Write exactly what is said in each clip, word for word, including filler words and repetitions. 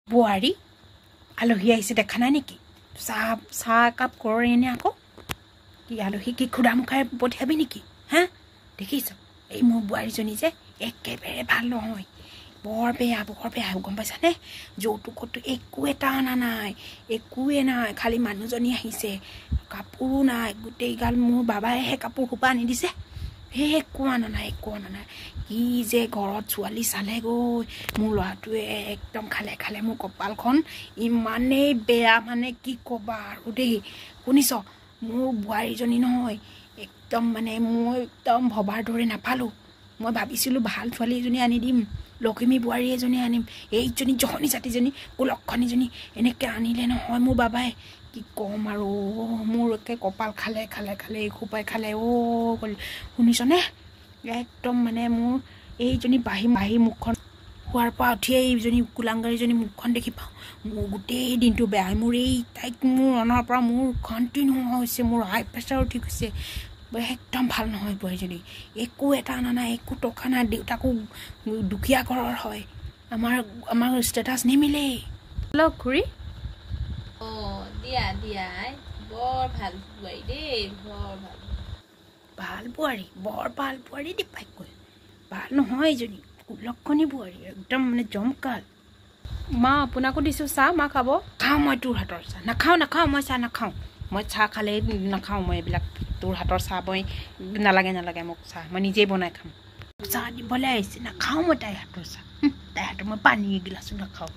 বোৱাৰী আলহী আহিছে দেখা নাই নেকি? চাহ চাহ একাপ কৰে এনে আকৌ কি আলহী কি খুদা মুখাৰে পঠিয়াবি নেকি? হা দেখিছ এই মোৰ বোৱাৰীজনী যে একেবাৰে ভাল নহয়, বৰ বেয়া বৰ বেয়া গম পাইছানে? যৌতুকতো একো এটা অনা নাই, একোৱে নাই, খালি মানুহজনী আহিছে, কাপোৰো নাই, গোটেইগাল মোৰ বাবাইহে কাপোৰ সোপা আনি দিছে, সেই একো অনা নাই একো অনা নাই। কি যে ঘৰত ছোৱালী চালে গৈ, মোৰ ল'ৰাটোৱে একদম খালে খালে মোৰ কপালখন ইমানেই বেয়া মানে কি ক'বা আৰু দেই। শুনিছ মোৰ বোৱাৰীজনী নহয় একদম মানে মই একদম ভবাৰ দৰে নাপালোঁ। মই ভাবিছিলোঁ ভাল ছোৱালী এজনী আনি দিম, লখিমী বোৱাৰী এজনী আনিম, এইজনী জহনী জাতিজনী কুলক্ষণীজনী এনেকৈ আনিলে নহয় মোৰ বাবাই। কি ক'ম আৰু মোৰ একে কপাল খালে খালে খালে এসোপাই খালে অ' কলি শুনিছনে? একদম মানে মোৰ এইজনী বাঁহী বাঁহী মুখখন হোৱাৰ পৰা উঠিয়ে এইজনী কুলাংগাৰীজনী মুখখন দেখি পাওঁ মোৰ গোটেই দিনটো বেয়া। মোৰ এই তাইক মোৰ অনাৰ পৰা মোৰ শান্তি নোহোৱা হৈছে, মোৰ হাই প্ৰেছাৰ উঠি গৈছে, একদম ভাল নহয় বোৱাৰীজনী। একো এটা অনা নাই, একো টকা নাই, দেউতাকো দুখীয়া ঘৰৰ হয়, আমাৰ আমাৰ ষ্টেটাছ নিমিলেই। হেল্ল' খুৰী। অঁ দিয়া দিয়া বৰ ভাল বোৱাৰী দেই, বৰ ভাল ভাল বোৱাৰী, বৰ ভাল বোৱাৰী দীপাইকৈ ভাল নহয় এইজনী কুলক্ষণী বোৱাৰী, একদম মানে জমকাল। মা আপোনাকো দিছোঁ চাহ, মা খাব? খাওঁ মই তোৰ হাতৰ চাহ, নাখাওঁ নাখাওঁ মই চাহ নাখাওঁ, মই চাহ খালে নাখাওঁ, মই এইবিলাক তোৰ হাতৰ চাহ মই নালাগে নালাগে মোক চাহ, মই নিজেই বনাই খাম। চাহ দিবলৈ আহিছে, নাখাওঁ মই তাইৰ হাতৰ চাহ, তাইৰ হাতৰ মই পানী এগিলাচো নাখাওঁ।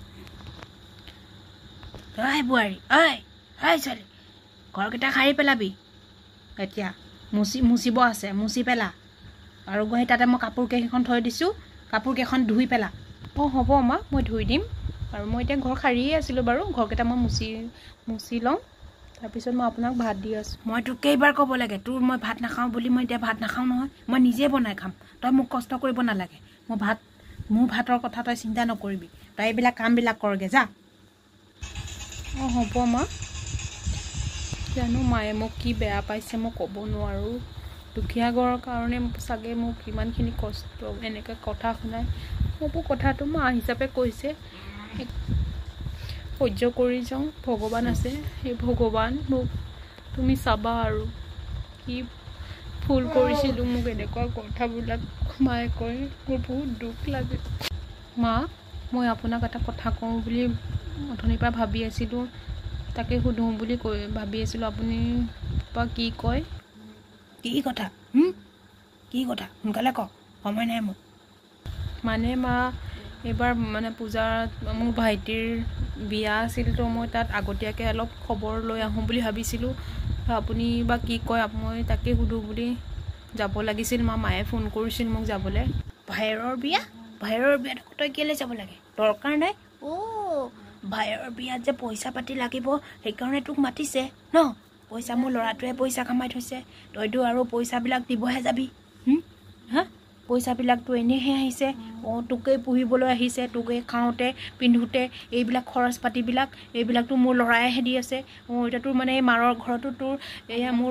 ঐ বোৱাৰী ঐ ঐ ছোৱালী ঘৰকেইটা সাৰি পেলাবি, এতিয়া মুচি মুচিব আছে, মুচি পেলা, আৰু গৈ তাতে মই কাপোৰ কেইখন থৈ দিছোঁ, কাপোৰ কেইখন ধুই পেলা। অঁ হ'ব মা মই ধুই দিম, আৰু মই এতিয়া ঘৰ সাৰিয়ে আছিলোঁ বাৰু, ঘৰকেইটা মই মুচি মুচি লওঁ, তাৰপিছত মই আপোনাক ভাত দি আছোঁ। মই তোক কেইবাৰ ক'ব লাগে, তোৰ মই ভাত নাখাওঁ বুলি, মই এতিয়া ভাত নাখাওঁ নহয়, মই নিজে বনাই খাম, তই মোক কষ্ট কৰিব নালাগে, মই ভাত মোৰ ভাতৰ কথা তই চিন্তা নকৰিবি, তই এইবিলাক কামবিলাক কৰগে যা। অঁ হ'ব মা। জানো মায়ে মোক কি বেয়া পাইছে মই ক'ব নোৱাৰোঁ, দুখীয়া ঘৰৰ কাৰণে চাগে মোক কিমানখিনি কষ্ট এনেকৈ কথা শুনাই, মোকো কথাটো মা হিচাপে কৈছে, সহ্য কৰি যাওঁ, ভগৱান আছে, সেই ভগৱান মোক তুমি চাবা আৰু কি ভুল কৰিছিলোঁ মোক এনেকুৱা কথাবিলাক মায়ে কয়, মোৰ বহুত দুখ লাগে। মা মই আপোনাক এটা কথা কওঁ বুলি অথনিৰ পৰা ভাবি আছিলোঁ, তাকে সুধোঁ বুলি কৈ ভাবি আছিলোঁ, আপুনি বা কি কয়? কি কথা? কি কথা সোনকালে ক, সময় নাই মোক। মানে মা এইবাৰ মানে পূজাত মোৰ ভাইটিৰ বিয়া আছিল, তো মই তাত আগতীয়াকৈ অলপ খবৰ লৈ আহোঁ বুলি ভাবিছিলোঁ, আপুনি বা কি কয় মই তাকে সুধোঁ বুলি যাব লাগিছিল মা, মায়ে ফোন কৰিছিল মোক যাবলৈ। ভাইৰৰ বিয়া? ভাইৰৰ বিয়াত তই কেলৈ যাব লাগে? দৰকাৰ নাই। অ' ভাইৰৰ বিয়াত যে পইচা পাতি লাগিব সেইকাৰণে তোক মাতিছে ন? পইচা মোৰ ল'ৰাটোৱে পইচা কামাই থৈছে, তইতো আৰু পইচাবিলাক দিবহে যাবি, হা পইচাবিলাকতো এনেহে আহিছে, অঁ তোকেই পুহিবলৈ আহিছে, তোকেই খাওঁতে পিন্ধোতে এইবিলাক খৰচ পাতিবিলাক এইবিলাকতো মোৰ ল'ৰাইহে দি আছে। অঁ এতিয়া তোৰ মানে এই মাৰৰ ঘৰতো তোৰ এয়া মোৰ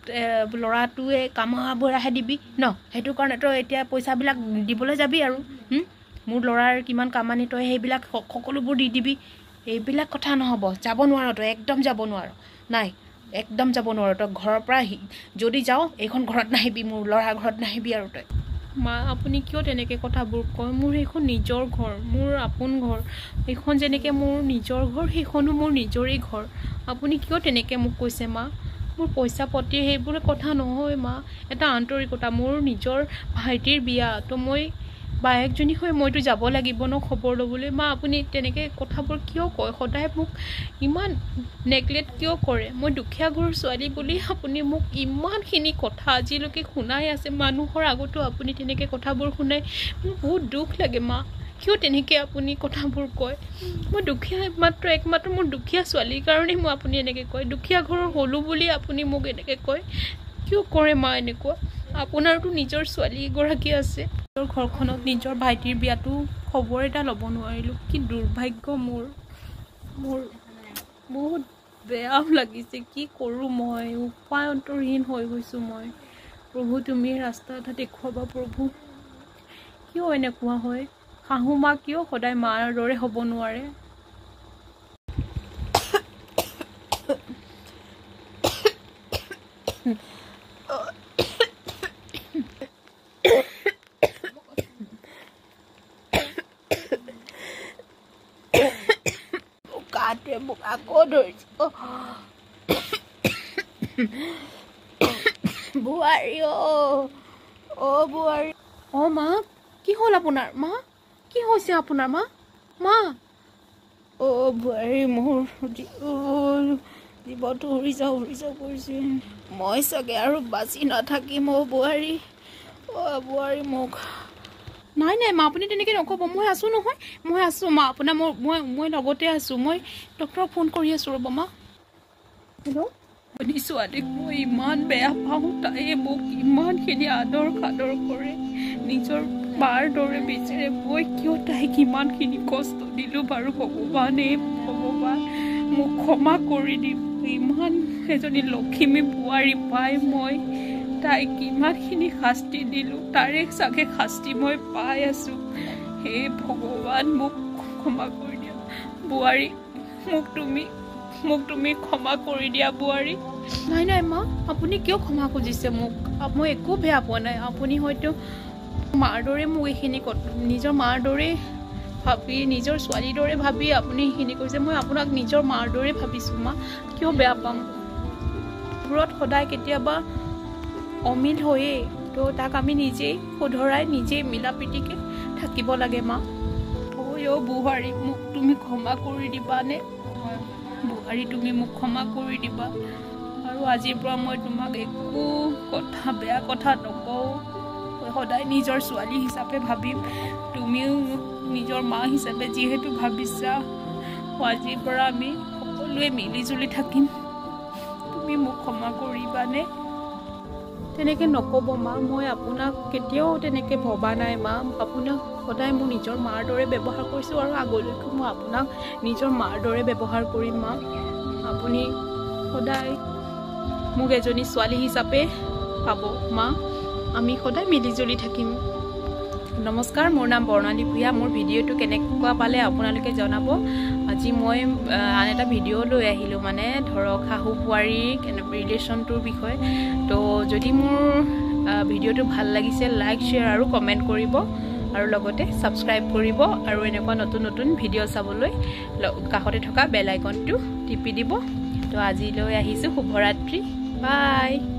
ল'ৰাটোৱে কামবোৰহে দিবি ন, সেইটো কাৰণে তই এতিয়া পইচাবিলাক দিবলৈ যাবি আৰু মোৰ ল'ৰাৰ কিমান কামানি তই সেইবিলাক সকলোবোৰ দি দিবি, এইবিলাক কথা নহ'ব, যাব নোৱাৰ তই, একদম যাব নোৱাৰ, নাই একদম যাব নোৱাৰ তই, ঘৰৰ পৰা যদি যাওঁ এইখন ঘৰত নাহিবি, মোৰ ল'ৰাৰ ঘৰত নাহিবি আৰু তই। মা আপুনি কিয় তেনেকৈ কথাবোৰ কয়? মোৰ সেইখন নিজৰ ঘৰ, মোৰ আপোন ঘৰ, এইখন যেনেকৈ মোৰ নিজৰ ঘৰ সেইখনো মোৰ নিজৰেই ঘৰ, আপুনি কিয় তেনেকৈ মোক কৈছে মা? মোৰ পইচা পাতি সেইবোৰ কথা নহয় মা, এটা আন্তৰিকতা, মোৰ নিজৰ ভাইটিৰ বিয়া, তো মই বায়েকজনী হৈ মইতো যাব লাগিব ন খবৰ ল'বলৈ। মা আপুনি তেনেকৈ কথাবোৰ কিয় কয়? সদায় মোক ইমান নেগলেক্ট কিয় কৰে? মই দুখীয়া ঘৰৰ ছোৱালী বুলি আপুনি মোক ইমানখিনি কথা আজিলৈকে শুনাই আছে, মানুহৰ আগতো আপুনি তেনেকৈ কথাবোৰ শুনাই, মোৰ বহুত দুখ লাগে মা, কিয় তেনেকৈ আপুনি কথাবোৰ কয়? মই দুখীয়া, মাত্ৰ একমাত্ৰ মোৰ দুখীয়া ছোৱালীৰ কাৰণেই মই আপুনি এনেকৈ কয়, দুখীয়া ঘৰৰ হ'লোঁ বুলি আপুনি মোক এনেকৈ কয়, কিয় কৰে মা এনেকুৱা? আপোনাৰতো নিজৰ ছোৱালী এগৰাকী আছে, নিজৰ ঘৰখনত নিজৰ ভাইটিৰ বিয়াতো খবৰ এটা ল'ব নোৱাৰিলোঁ, কি দুৰ্ভাগ্য মোৰ, মোৰ বহুত বেয়াও লাগিছে, কি কৰোঁ মই, উপায়ন্তৰহীন হৈ গৈছোঁ মই। প্ৰভু তুমি ৰাস্তা এটা দেখুৱাবা প্ৰভু, কিয় এনেকুৱা হয়? শাহু মা কিয় সদায় মাৰ দৰে হ'ব নোৱাৰে? কাটে মোক আকৌ ধৰিছে বুঢ়াৰী অ বুঢ়াৰী অ মা কি হ'ল আপোনাৰ মা কি হৈছে আপোনাৰ মা মা অ বুঢ়াৰী মোৰ জীৱটো উৰি যাওঁ উৰি যাওঁ কৰিছে মই চাগে আৰু বাচি নাথাকিম অ বুঢ়াৰী অ বুঢ়াৰী মোক নাই নাই মা আপুনি তেনেকৈ নক'ব মই আছোঁ নহয় মই আছোঁ মা আপোনাৰ মই মই মই লগতে আছোঁ মই ডক্টৰক ফোন কৰি আছোঁ ৰ'ব মা হেল্ল' আপুনি ছোৱালীক মই ইমান বেয়া পাওঁ তাইয়ে মোক ইমানখিনি আদৰ সাদৰ কৰে নিজৰ মাৰ দৰে বিচাৰে মই কিয় তাইক ইমানখিনি কষ্ট দিলোঁ বাৰু ভগৱানে ভগৱান মোক ক্ষমা কৰি দিম ইমান এজনী লখিমী বোৱাৰী পাই মই তাইক ইমানখিনি শাস্তি দিলোঁ তাৰে চাগে শাস্তি মই পাই আছোঁ হে ভগৱান মোক ক্ষমা কৰি দিয়া বোৱাৰী মোক তুমি মোক তুমি ক্ষমা কৰি দিয়া বোৱাৰী নাই নাই মা আপুনি কিয় ক্ষমা খুজিছে মোক মই একো বেয়া পোৱা নাই আপুনি হয়তো মাৰ দৰে মোক এইখিনি নিজৰ মাৰ দৰে ভাবি নিজৰ ছোৱালীৰ দৰে ভাবি আপুনি সেইখিনি কৰিছে মই আপোনাক নিজৰ মাৰ দৰে ভাবিছোঁ মা কিয় বেয়া পাম ঘৰত সদায় কেতিয়াবা অমিল হয়ে তো তাক আমি নিজেই শুধৰাই নিজেই মিলা প্ৰীতিকৈ থাকিব লাগে মা ঐ অ বুঢ়াৰী মোক তুমি ক্ষমা কৰি দিবানে বুঢ়াৰী তুমি মোক ক্ষমা কৰি দিবা আৰু আজিৰ পৰা মই তোমাক একো কথা বেয়া কথা নকওঁ সদায় নিজৰ ছোৱালী হিচাপে ভাবিম তুমিও মোক নিজৰ মা হিচাপে যিহেতু ভাবিছা আজিৰ পৰা আমি সকলোৱে মিলি জুলি থাকিম তুমি মোক ক্ষমা কৰিবানে তেনেকৈ নক'ব মা মই আপোনাক কেতিয়াও তেনেকৈ ভবা নাই মা আপোনাক সদায় মোৰ নিজৰ মাৰ দৰে ব্যৱহাৰ কৰিছোঁ আৰু আগলৈকে মই আপোনাক নিজৰ মাৰ দৰে ব্যৱহাৰ কৰিম মা আপুনি সদায় মোক এজনী ছোৱালী হিচাপে পাব মা আমি সদায় মিলিজুলি থাকিম নমস্কাৰ মোৰ নাম বৰ্ণালী ভূঞা মোৰ ভিডিঅ'টো কেনেকুৱা পালে আপোনালোকে জনাব আজি মই আন এটা ভিডিঅ' লৈ আহিলোঁ মানে ধৰক শাহু বোৱাৰী ৰিলেশ্যনটোৰ বিষয়ে তো যদি মোৰ ভিডিঅ'টো ভাল লাগিছে লাইক শ্বেয়াৰ আৰু কমেণ্ট কৰিব আৰু লগতে ছাবস্ক্ৰাইব কৰিব আৰু এনেকুৱা নতুন নতুন ভিডিঅ' চাবলৈ কাষতে থকা বেল আইকনটো টিপি দিব তো আজিলৈ আহিছোঁ শুভৰাত্ৰি বাই